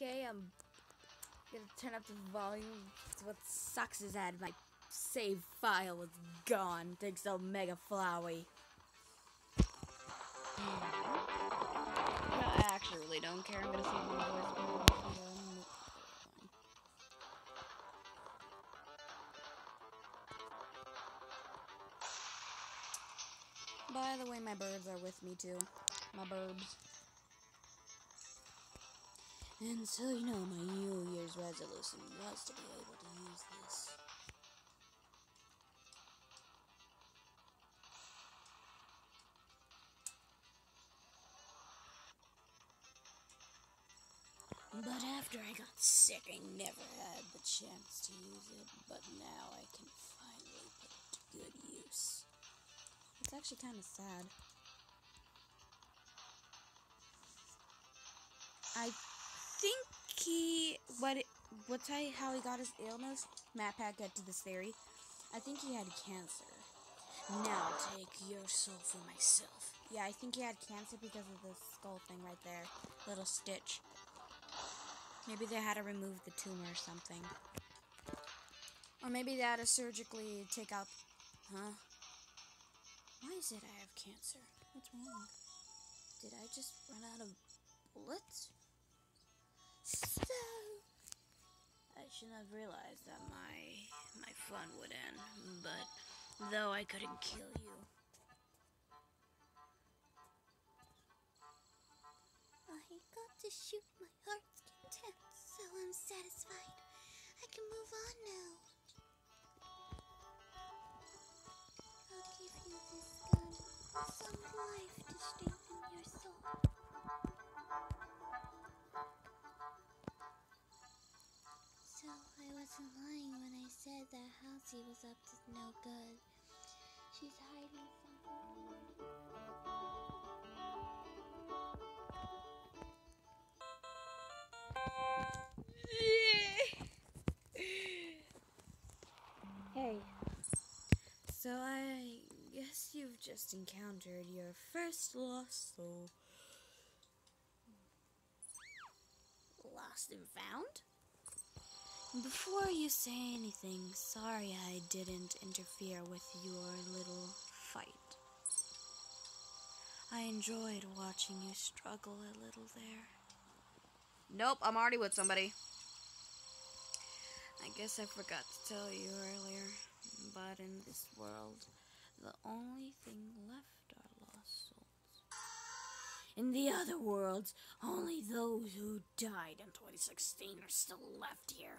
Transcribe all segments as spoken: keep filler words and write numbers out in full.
Okay, I'm gonna turn up the volume. What sucks is that my save file was gone. Thanks to Mega Flowey. No, I actually really don't care. I'm gonna save my voice. By the way, my birds are with me too. My burbs. And so, you know, my New Year's resolution was to be able to use this. But after I got sick, I never had the chance to use it. But now I can finally put it to good use. It's actually kind of sad. I think he, what, it, what's I, how he got his illness? Matt Pat got to this theory. I think he had cancer. Now take your soul for myself. Yeah, I think he had cancer because of the skull thing right there. Little stitch. Maybe they had to remove the tumor or something. Or maybe they had to surgically take out... Huh? Why is it I have cancer? What's wrong? Did I just run out of bullets? So... I shouldn't have realized that my my fun would end, but though I couldn't kill you. I got to shoot my heart's content, so I'm satisfied. I can move on now. I'll give you this gun, some life to strengthen your soul. So I wasn't lying when I said that Halsey was up to no good. She's hiding something. Hey. So I guess you've just encountered your first lost soul. Lost and found? Before you say anything, sorry I didn't interfere with your little fight. I enjoyed watching you struggle a little there. Nope, I'm already with somebody. I guess I forgot to tell you earlier, but in this world, the only thing left are lost souls. In the other worlds, only those who died in twenty sixteen are still left here.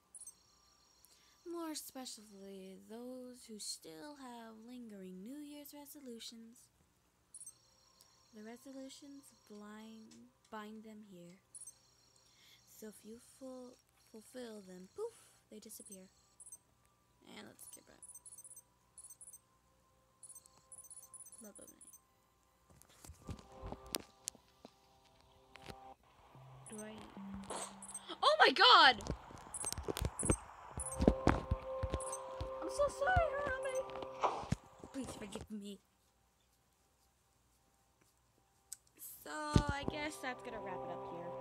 More especially those who still have lingering New Year's resolutions. The resolutions blind, bind them here. So if you full, fulfill them, poof, they disappear. And let's skip it. Love of me. Do I... Oh my god! I'm so sorry, Harambe. Please forgive me. So, I guess that's gonna wrap it up here.